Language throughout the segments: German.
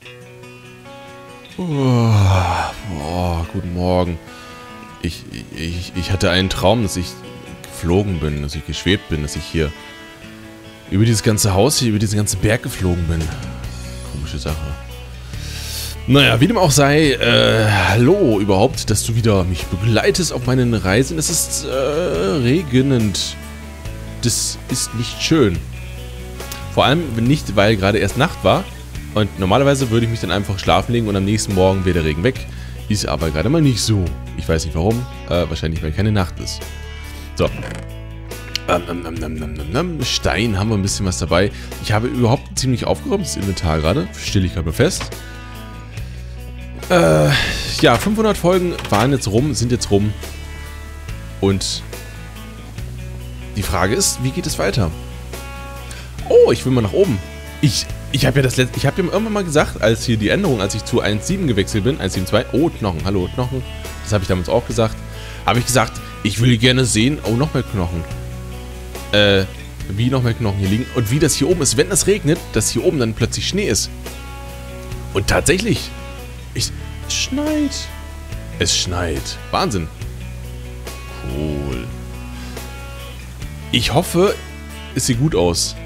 Guten Morgen. Ich hatte einen Traum, dass ich geflogen bin, dass ich geschwebt bin, dass ich hier über dieses ganze Haus hier, über diesen ganzen Berg geflogen bin. Komische Sache. Naja, wie dem auch sei, hallo überhaupt, dass du wieder mich begleitest auf meinen Reisen. Es ist regnend. Das ist nicht schön. Vor allem nicht, weil gerade erst Nacht war. Und normalerweise würde ich mich dann einfach schlafen legen und am nächsten Morgen wäre der Regen weg. Ist aber gerade mal nicht so. Ich weiß nicht warum. Wahrscheinlich, weil keine Nacht ist. So. Stein haben wir ein bisschen was dabei. Ich habe überhaupt ziemlich aufgeräumt, das Inventar gerade. Stelle ich gerade mal fest. Ja, 500 Folgen waren jetzt rum, sind jetzt rum. Und die Frage ist, wie geht es weiter? Oh, ich will mal nach oben. Ich habe ja irgendwann mal gesagt, als hier die Änderung, als ich zu 1.7 gewechselt bin, 1.7.2, oh, Knochen, hallo, Knochen, das habe ich damals auch gesagt, habe ich gesagt, ich will gerne sehen, oh, noch mehr Knochen, wie noch mehr Knochen hier liegen und wie das hier oben ist, wenn es regnet, dass hier oben dann plötzlich Schnee ist. Und tatsächlich, es schneit. Es schneit. Wahnsinn. Cool. Ich hoffe, es sieht gut aus.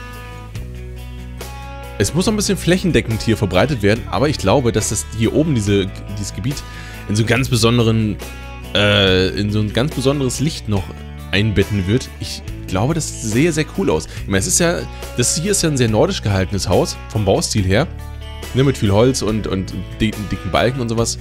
Es muss noch ein bisschen flächendeckend hier verbreitet werden, aber ich glaube, dass das hier oben dieses Gebiet in so ganz besonderen, in so ein ganz besonderes Licht noch einbetten wird. Ich glaube, das sieht sehr, sehr cool aus. Ich meine, das hier ist ja ein sehr nordisch gehaltenes Haus, vom Baustil her. Ne, mit viel Holz und dicken Balken und sowas.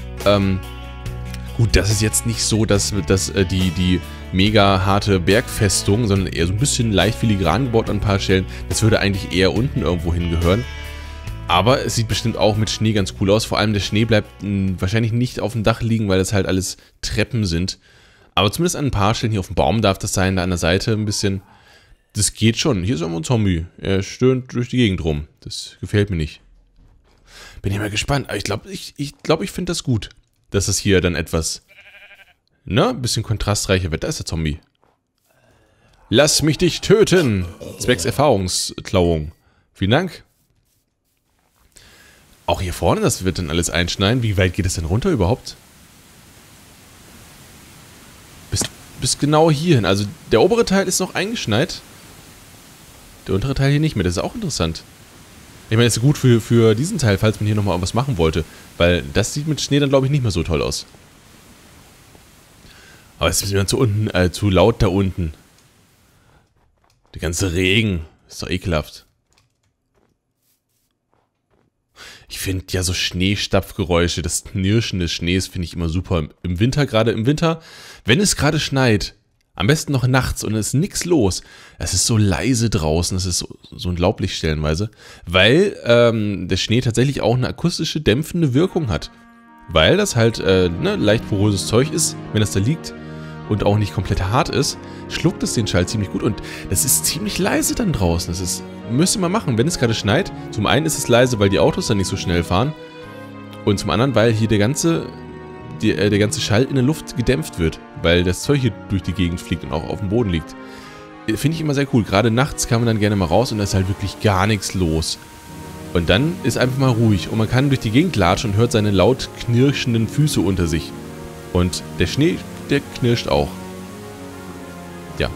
Gut, das ist jetzt nicht so, dass die mega harte Bergfestung, sondern eher so ein bisschen leicht filigran gebaut an ein paar Stellen. Das würde eigentlich eher unten irgendwo hingehören. Aber es sieht bestimmt auch mit Schnee ganz cool aus. Vor allem der Schnee bleibt wahrscheinlich nicht auf dem Dach liegen, weil das halt alles Treppen sind. Aber zumindest an ein paar Stellen hier auf dem Baum darf das sein, da an der Seite ein bisschen. Das geht schon. Hier ist aber ein Zombie. Er stöhnt durch die Gegend rum. Das gefällt mir nicht. Bin ich mal gespannt. Aber ich glaube, ich finde das gut, dass es hier dann etwas, ein bisschen kontrastreicher wird. Da ist der Zombie. Lass mich dich töten. Zwecks Erfahrungsklauung. Vielen Dank. Auch hier vorne, das wird dann alles einschneiden. Wie weit geht es denn runter überhaupt? Bis genau hierhin. Also der obere Teil ist noch eingeschneit. Der untere Teil hier nicht mehr. Das ist auch interessant. Ich meine, das ist gut für diesen Teil, falls man hier nochmal was machen wollte. Weil das sieht mit Schnee dann, glaube ich, nicht mehr so toll aus. Aber es ist mir dann zu laut da unten. Der ganze Regen. Ist doch ekelhaft. Ich finde ja so Schneestapfgeräusche, das Knirschen des Schnees finde ich immer super. Im Winter, gerade im Winter, wenn es gerade schneit, am besten noch nachts und es ist nichts los. Es ist so leise draußen, es ist so unglaublich stellenweise, weil der Schnee tatsächlich auch eine akustische, dämpfende Wirkung hat. Weil das halt leicht poröses Zeug ist, wenn das da liegt und auch nicht komplett hart ist, schluckt es den Schall ziemlich gut und das ist ziemlich leise dann draußen. Das ist, müsst ihr mal machen, wenn es gerade schneit. Zum einen ist es leise, weil die Autos dann nicht so schnell fahren und zum anderen, weil hier der ganze Schall in der Luft gedämpft wird, weil das Zeug hier durch die Gegend fliegt und auch auf dem Boden liegt. Finde ich immer sehr cool. Gerade nachts kann man dann gerne mal raus und da ist halt wirklich gar nichts los. Und dann ist einfach mal ruhig und man kann durch die Gegend latschen und hört seine laut knirschenden Füße unter sich. Und der Schnee, der knirscht auch. Ja.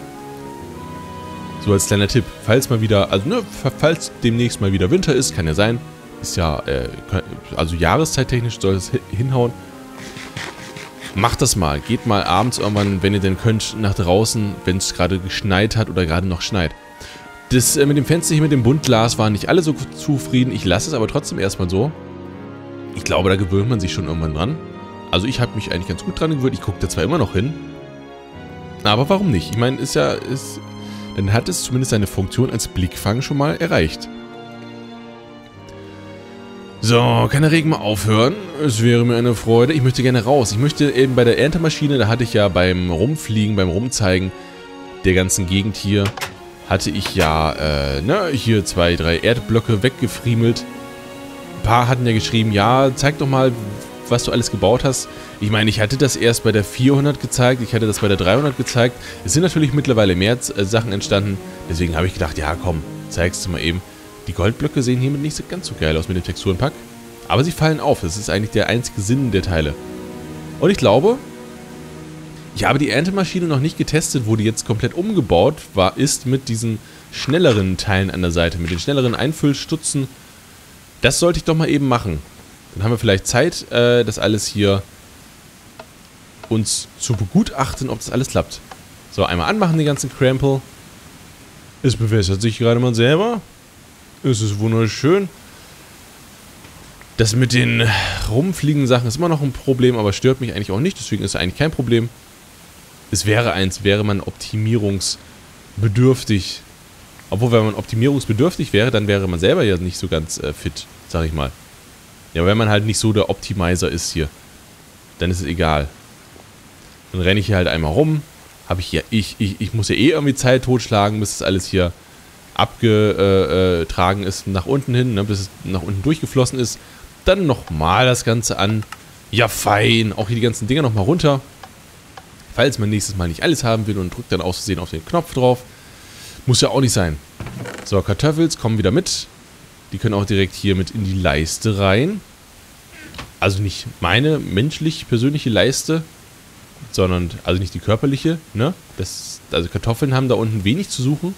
So als kleiner Tipp, falls mal wieder, falls demnächst mal wieder Winter ist, kann ja sein, ist ja, also jahreszeittechnisch soll es hinhauen. Macht das mal. Geht mal abends irgendwann, wenn ihr denn könnt, nach draußen, wenn es gerade geschneit hat oder gerade noch schneit. Das mit dem Fenster hier mit dem Buntglas waren nicht alle so zufrieden. Ich lasse es aber trotzdem erstmal so. Ich glaube, da gewöhnt man sich schon irgendwann dran. Also ich habe mich eigentlich ganz gut dran gewöhnt. Ich gucke da zwar immer noch hin. Aber warum nicht? Ich meine, dann hat es zumindest seine Funktion als Blickfang schon mal erreicht. So, kann der Regen mal aufhören? Es wäre mir eine Freude. Ich möchte gerne raus. Ich möchte eben bei der Erntemaschine, da hatte ich ja beim Rumfliegen, beim Rumzeigen der ganzen Gegend hier, hatte ich ja, hier 2, 3 Erdblöcke weggefriemelt. Ein paar hatten ja geschrieben, ja, zeig doch mal, was du alles gebaut hast. Ich meine, ich hatte das erst bei der 400 gezeigt, ich hatte das bei der 300 gezeigt. Es sind natürlich mittlerweile mehr Sachen entstanden. Deswegen habe ich gedacht, ja komm, zeigst du mal eben. Die Goldblöcke sehen hiermit nicht so ganz so geil aus mit dem Texturenpack. Aber sie fallen auf. Das ist eigentlich der einzige Sinn der Teile. Und ich glaube, ich habe die Erntemaschine noch nicht getestet, wo die jetzt komplett umgebaut ist mit diesen schnelleren Teilen an der Seite. Mit den schnelleren Einfüllstutzen. Das sollte ich doch mal eben machen. Dann haben wir vielleicht Zeit, das alles hier uns zu begutachten, ob das alles klappt. So, einmal anmachen, die ganzen Crample. Es bewässert sich gerade mal selber. Es ist wunderschön. Das mit den rumfliegenden Sachen ist immer noch ein Problem, aber stört mich eigentlich auch nicht. Deswegen ist es eigentlich kein Problem. Es wäre wäre man optimierungsbedürftig. Obwohl, wenn man optimierungsbedürftig wäre, dann wäre man selber ja nicht so ganz fit, sag ich mal. Ja, wenn man halt nicht so der Optimizer ist hier, dann ist es egal. Dann renne ich hier halt einmal rum. Habe ich ja, ich muss ja eh irgendwie Zeit totschlagen, bis das alles hier abgetragen ist nach unten hin, ne, bis es nach unten durchgeflossen ist. Dann nochmal das Ganze an. Ja, fein. Auch hier die ganzen Dinger nochmal runter. Falls man nächstes Mal nicht alles haben will und drückt dann aus Versehen auf den Knopf drauf. Muss ja auch nicht sein. So, Kartoffels kommen wieder mit. Die können auch direkt hier mit in die Leiste rein. Also nicht meine menschlich persönliche Leiste, sondern, also nicht die körperliche, ne? Also Kartoffeln haben da unten wenig zu suchen.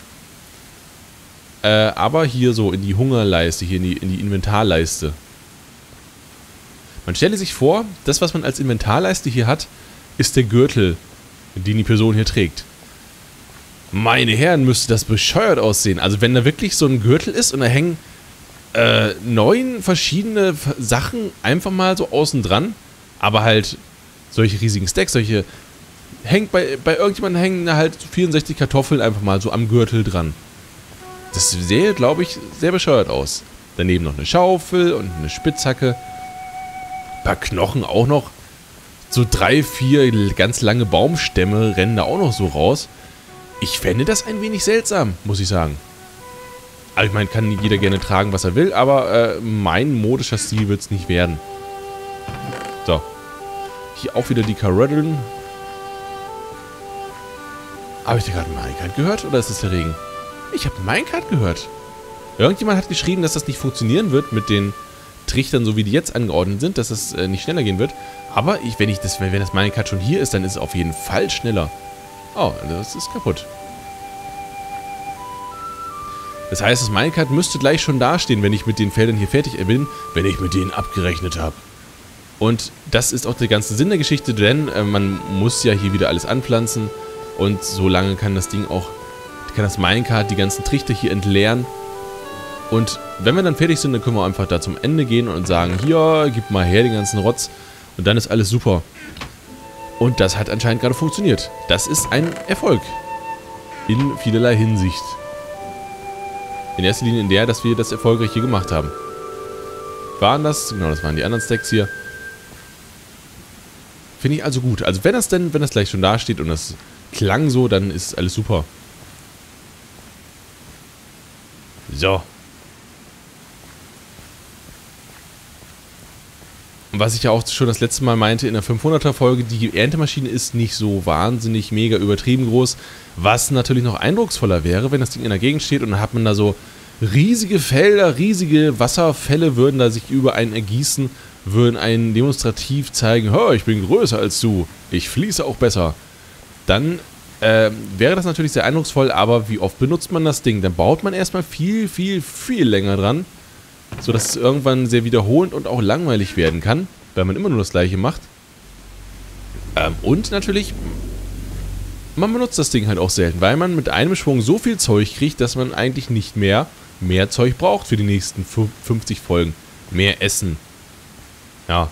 Aber hier so in die Hungerleiste, hier in die Inventarleiste. Man stelle sich vor, das, was man als Inventarleiste hier hat, ist der Gürtel, den die Person hier trägt. Meine Herren, müsste das bescheuert aussehen. Also wenn da wirklich so ein Gürtel ist und da hängen 9 verschiedene Sachen einfach mal so außen dran, aber halt solche riesigen Stacks, solche bei irgendjemandem hängen halt 64 Kartoffeln einfach mal so am Gürtel dran. Das sähe, glaube ich, sehr bescheuert aus. Daneben noch eine Schaufel und eine Spitzhacke. Ein paar Knochen auch noch. So 3, 4 ganz lange Baumstämme rennen da auch noch so raus. Ich fände das ein wenig seltsam, muss ich sagen. Also ich meine, kann jeder gerne tragen, was er will, aber mein modischer Stil wird es nicht werden. So. Hier auch wieder die Karotteln. Habe ich da gerade Minecart gehört oder ist es der Regen? Ich habe Minecart gehört. Irgendjemand hat geschrieben, dass das nicht funktionieren wird mit den Trichtern, so wie die jetzt angeordnet sind, dass das nicht schneller gehen wird. Aber wenn das Minecart schon hier ist, dann ist es auf jeden Fall schneller. Oh, das ist kaputt. Das heißt, das Minecart müsste gleich schon dastehen, wenn ich mit den Feldern hier fertig bin, wenn ich mit denen abgerechnet habe. Und das ist auch der ganze Sinn der Geschichte, denn man muss ja hier wieder alles anpflanzen und so lange kann das Minecart die ganzen Trichter hier entleeren. Und wenn wir dann fertig sind, dann können wir einfach da zum Ende gehen und sagen, hier, gib mal her den ganzen Rotz und dann ist alles super. Und das hat anscheinend gerade funktioniert. Das ist ein Erfolg. In vielerlei Hinsicht. In erster Linie in der, dass wir das erfolgreich hier gemacht haben. Waren das? Genau, das waren die anderen Stacks hier. Finde ich also gut. Also wenn das gleich schon da steht und das klang so, dann ist alles super. So. Und was ich ja auch schon das letzte Mal meinte in der 500er Folge, die Erntemaschine ist nicht so wahnsinnig mega übertrieben groß, was natürlich noch eindrucksvoller wäre, wenn das Ding in der Gegend steht und dann hat man da so riesige Felder, riesige Wasserfälle würden da sich über einen ergießen, würden einen demonstrativ zeigen, hör, ich bin größer als du, ich fließe auch besser. Dann wäre das natürlich sehr eindrucksvoll, aber wie oft benutzt man das Ding? Dann baut man erstmal viel, viel, viel länger dran, sodass es irgendwann sehr wiederholend und auch langweilig werden kann, weil man immer nur das Gleiche macht. Und natürlich, man benutzt das Ding halt auch selten, weil man mit einem Schwung so viel Zeug kriegt, dass man eigentlich nicht mehr Zeug braucht für die nächsten 50 Folgen. Mehr Essen. Ja.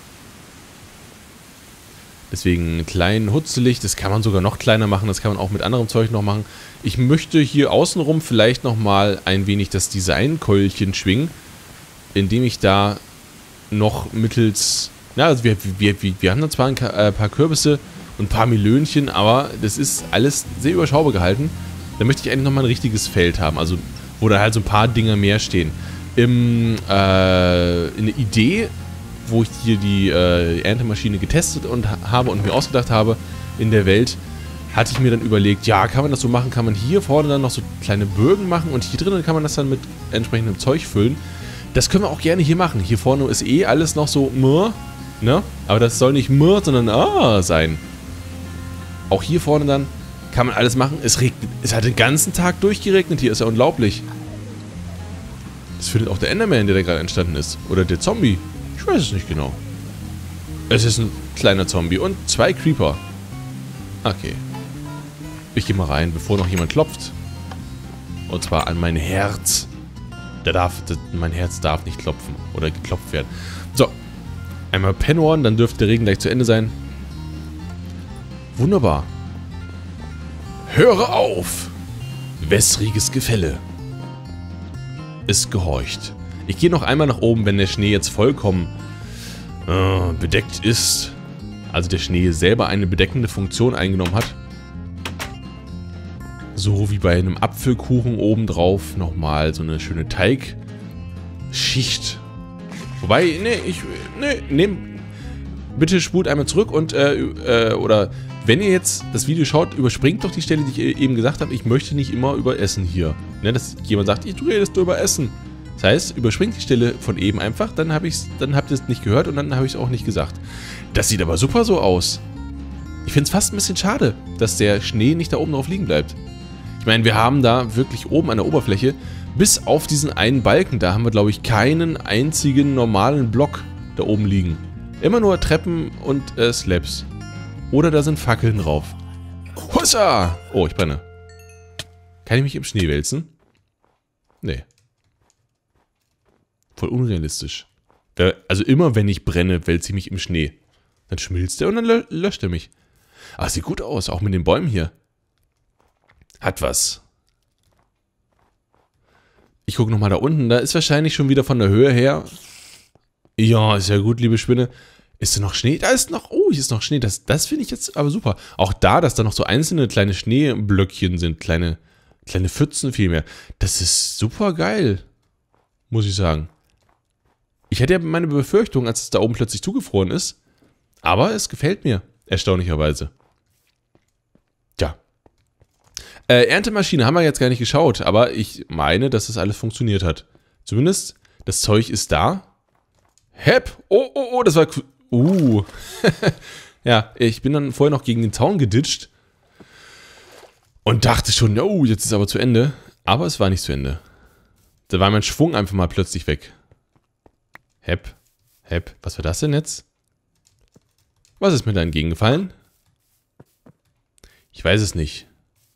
Deswegen klein, hutzelig, das kann man sogar noch kleiner machen, das kann man auch mit anderem Zeug noch machen. Ich möchte hier außenrum vielleicht nochmal ein wenig das Designkeulchen schwingen, indem ich da noch mittels, ja, also wir haben da zwar ein paar Kürbisse und ein paar Milönchen, aber das ist alles sehr überschaubar gehalten. Da möchte ich eigentlich nochmal ein richtiges Feld haben, also wo da halt so ein paar Dinger mehr stehen. In der Idee, wo ich hier die Erntemaschine getestet und habe und mir ausgedacht habe in der Welt, hatte ich mir dann überlegt, ja, kann man das so machen, kann man hier vorne dann noch so kleine Bögen machen und hier drinnen kann man das dann mit entsprechendem Zeug füllen. Das können wir auch gerne hier machen. Hier vorne ist eh alles noch so ne? Aber das soll nicht sondern sein. Auch hier vorne dann kann man alles machen. Es regnet, es hat den ganzen Tag durchgeregnet hier, ist ja unglaublich. Das findet auch der Enderman, der da gerade entstanden ist. Oder der Zombie. Ich weiß es nicht genau. Es ist ein kleiner Zombie und 2 Creeper. Okay. Ich gehe mal rein, bevor noch jemand klopft. Und zwar an mein Herz. Mein Herz darf nicht klopfen. Oder geklopft werden. So. Einmal Penhorn, dann dürfte der Regen gleich zu Ende sein. Wunderbar. Höre auf! Wässriges Gefälle. Es gehorcht. Ich gehe noch einmal nach oben, wenn der Schnee jetzt vollkommen bedeckt ist. Also der Schnee selber eine bedeckende Funktion eingenommen hat. So wie bei einem Apfelkuchen obendrauf nochmal so eine schöne Teigschicht. Wobei, bitte spult einmal zurück und, oder wenn ihr jetzt das Video schaut, überspringt doch die Stelle, die ich eben gesagt habe. Ich möchte nicht immer über Essen hier. Ne, dass jemand sagt, du redest über Essen. Das heißt, überspringt die Stelle von eben einfach, dann habt ihr es nicht gehört und dann habe ich es auch nicht gesagt. Das sieht aber super so aus. Ich finde es fast ein bisschen schade, dass der Schnee nicht da oben drauf liegen bleibt. Ich meine, wir haben da wirklich oben an der Oberfläche, bis auf diesen einen Balken, da haben wir, glaube ich, keinen einzigen normalen Block da oben liegen. Immer nur Treppen und Slabs. Oder da sind Fackeln drauf. Hussa! Oh, ich brenne. Kann ich mich im Schnee wälzen? Nee. Voll unrealistisch. Also immer wenn ich brenne, wälze ich mich im Schnee. Dann schmilzt er und dann löscht er mich. Aber sieht gut aus, auch mit den Bäumen hier. Hat was. Ich gucke nochmal da unten. Da ist wahrscheinlich schon wieder von der Höhe her. Ja, ist ja gut, liebe Spinne. Ist da noch Schnee? Da ist noch... Oh, hier ist noch Schnee. Das finde ich jetzt aber super. Auch da, dass da noch so einzelne kleine Schneeblöckchen sind. Kleine Pfützen vielmehr. Das ist super geil. Muss ich sagen. Ich hatte ja meine Befürchtung, als es da oben plötzlich zugefroren ist. Aber es gefällt mir. Erstaunlicherweise. Tja. Erntemaschine haben wir jetzt gar nicht geschaut. Aber ich meine, dass das alles funktioniert hat. Zumindest, das Zeug ist da. Hepp. Oh, das war... Ja, ich bin dann vorher noch gegen den Zaun geditscht. Und dachte schon, oh, jetzt ist aber zu Ende. Aber es war nicht zu Ende. Da war mein Schwung einfach mal plötzlich weg. Hepp. Was war das denn jetzt? Was ist mir da entgegengefallen? Ich weiß es nicht.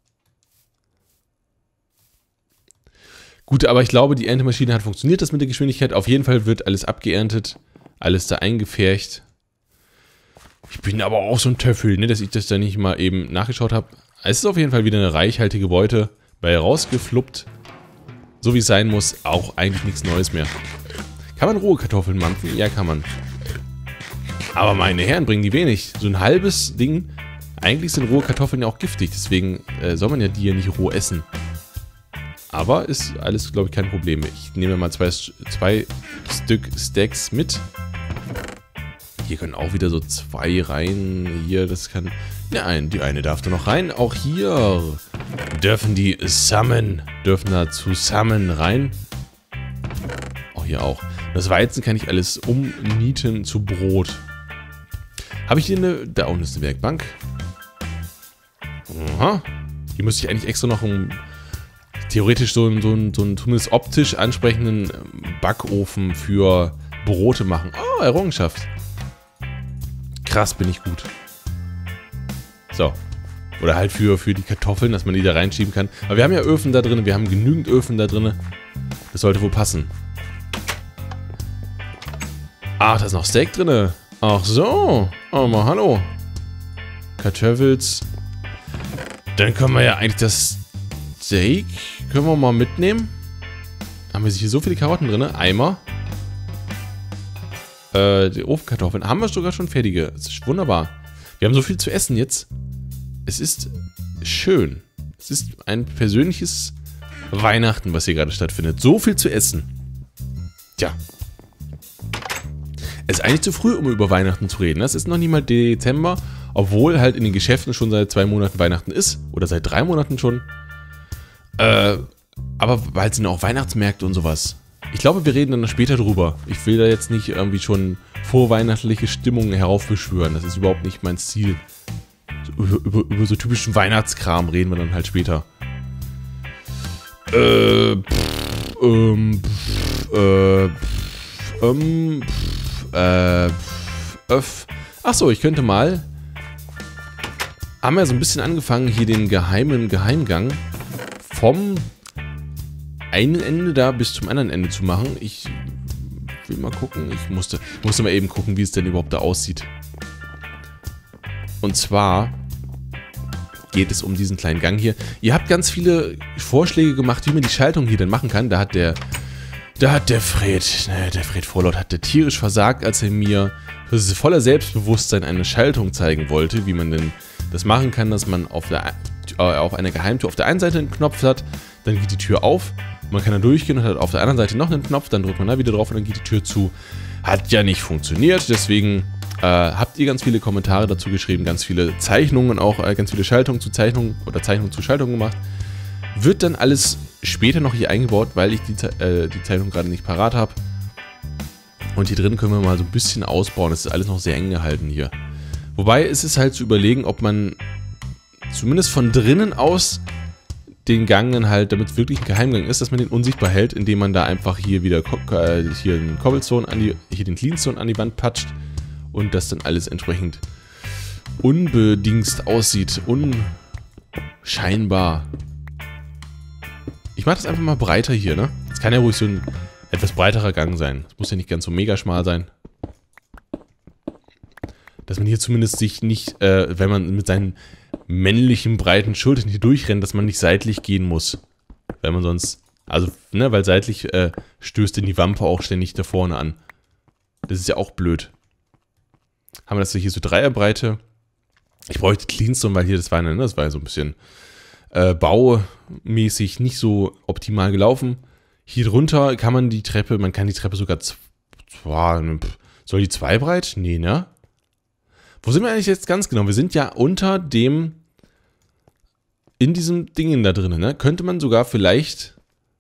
Gut, aber ich glaube, die Erntemaschine hat funktioniert, das mit der Geschwindigkeit. Auf jeden Fall wird alles abgeerntet. Alles da eingefärcht. Ich bin aber auch so ein Töffel, ne, dass ich das da nicht mal eben nachgeschaut habe. Es ist auf jeden Fall wieder eine reichhaltige Beute. Bei rausgefluppt. So wie es sein muss, auch eigentlich nichts Neues mehr. Kann man rohe Kartoffeln mampfen? Ja, kann man. Aber meine Herren, bringen die wenig. So ein halbes Ding. Eigentlich sind rohe Kartoffeln ja auch giftig. Deswegen soll man ja die ja nicht roh essen. Aber ist alles, glaube ich, kein Problem. Ich nehme mal zwei Stück Stacks mit. Hier können auch wieder so 2 rein. Hier, das kann... Nein, die eine darf da noch rein. Auch hier dürfen die dürfen da zusammen rein. Auch hier auch. Das Weizen kann ich alles umnieten zu Brot. Habe ich hier eine... Da unten ist eine Werkbank. Aha. Hier müsste ich eigentlich extra noch theoretisch so einen zumindest optisch ansprechenden Backofen für Brote machen. Oh, Errungenschaft. Krass, bin ich gut. So. Oder halt für die Kartoffeln, dass man die da reinschieben kann. Aber wir haben ja Öfen da drin. Wir haben genügend Öfen da drin. Das sollte wohl passen. Ach, da ist noch Steak drin. Ach so. Oh, mal hallo. Kartoffels. Dann können wir ja eigentlich das Steak... Können wir mal mitnehmen. Haben wir hier so viele Karotten drin. Eimer. Die Ofenkartoffeln. Haben wir sogar schon fertige. Das ist wunderbar. Wir haben so viel zu essen jetzt. Es ist schön. Es ist ein persönliches Weihnachten, was hier gerade stattfindet. So viel zu essen. Tja. Es ist eigentlich zu früh, um über Weihnachten zu reden. Es ist noch nicht mal Dezember Obwohl halt in den Geschäften schon seit 2 Monaten Weihnachten ist. Oder seit 3 Monaten schon. Aber bald sind auch Weihnachtsmärkte und sowas. Ich glaube, wir reden dann später drüber. Ich will da jetzt nicht irgendwie schon vorweihnachtliche Stimmungen heraufbeschwören. Das ist überhaupt nicht mein Ziel. Über so typischen Weihnachtskram reden wir dann halt später. Achso, ich könnte mal... Haben wir so ein bisschen angefangen, hier den Geheimgang vom einen Ende da bis zum anderen Ende zu machen. Ich will mal gucken. Ich musste mal eben gucken, wie es denn überhaupt da aussieht. Und zwar geht es um diesen kleinen Gang hier. Ihr habt ganz viele Vorschläge gemacht, wie man die Schaltung hier denn machen kann. Da hat der Fred Vorlaut hat der tierisch versagt, als er mir voller Selbstbewusstsein eine Schaltung zeigen wollte, wie man denn das machen kann, dass man auf einer Geheimtür auf der einen Seite einen Knopf hat, dann geht die Tür auf, man kann da durchgehen und hat auf der anderen Seite noch einen Knopf, dann drückt man da wieder drauf und dann geht die Tür zu. Hat ja nicht funktioniert, deswegen habt ihr ganz viele Kommentare dazu geschrieben, ganz viele Zeichnungen, auch ganz viele Schaltungen zu Zeichnungen oder Zeichnungen zu Schaltungen gemacht. Wird dann alles später noch hier eingebaut, weil ich die Zeichnung gerade nicht parat habe. Und hier drin können wir mal so ein bisschen ausbauen. Das ist alles noch sehr eng gehalten hier. Wobei es ist halt zu überlegen, ob man zumindest von drinnen aus den Gang dann halt, damit es wirklich ein Geheimgang ist, dass man den unsichtbar hält, indem man da einfach hier wieder hier den Cobblestone hier den Cleanstone an die Wand patscht und das dann alles entsprechend unbedingt aussieht. Unscheinbar. Ich mache das einfach mal breiter hier, ne? Das kann ja ruhig so ein etwas breiterer Gang sein. Das muss ja nicht ganz so mega schmal sein. Dass man hier zumindest sich nicht, wenn man mit seinen männlichen, breiten Schultern hier durchrennt, dass man nicht seitlich gehen muss. Weil man sonst, also, ne, weil seitlich stößt denn die Wampe auch ständig da vorne an. Das ist ja auch blöd. Haben wir das hier so Dreierbreite. Ich bräuchte Cleanstone, weil hier das war ja so ein bisschen baumäßig nicht so optimal gelaufen. Hier drunter kann man die Treppe sogar, soll die 2 breit? Nee, ne? Wo sind wir eigentlich jetzt ganz genau? Wir sind ja unter in diesem Ding da drin, ne? Könnte man sogar vielleicht,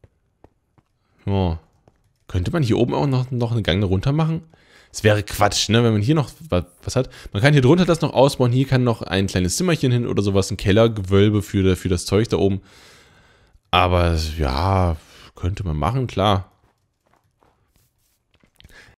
könnte man hier oben auch noch einen Gang runter machen? Es wäre Quatsch, ne? Wenn man hier noch was hat. Man kann hier drunter das noch ausbauen. Hier kann noch ein kleines Zimmerchen hin oder sowas, ein Kellergewölbe für das Zeug da oben. Aber ja, könnte man machen, klar.